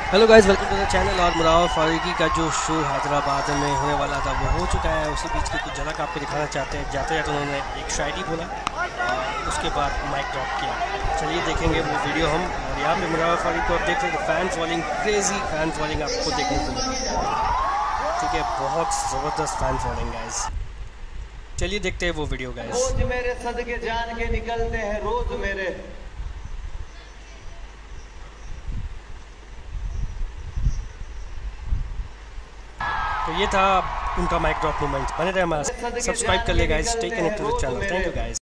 Hello guys, welcome to the channel. और मुराद फारूकी का जो शो हैदराबाद में होने वाला था वो हो चुका है। उसी बीच की कुछ झलक आपको दिखाना चाहते हैं। जाते जाते उन्होंने एक शायरी बोला और उसके बाद माइक ड्रॉप किया। चलिए देखेंगे वो वीडियो हम। और यहाँ पे मुराद फारूकी को आप देख सकते हैं, fans walling, crazy fans walling आपको देखने को मिलेगी। ठीक है, बहुत ज़बरदस्त फैंस वॉलिंग गाइस। चलिए देखते हैं वो वीडियो गाइस। रोज मेरे सदके जान के निकलते हैं रोज मेरे। तो ये था उनका माइक ड्रॉप मोमेंट। बने रहे हमारे, सब्सक्राइब कर ले guys, stay connected to the channel. Thank you guys.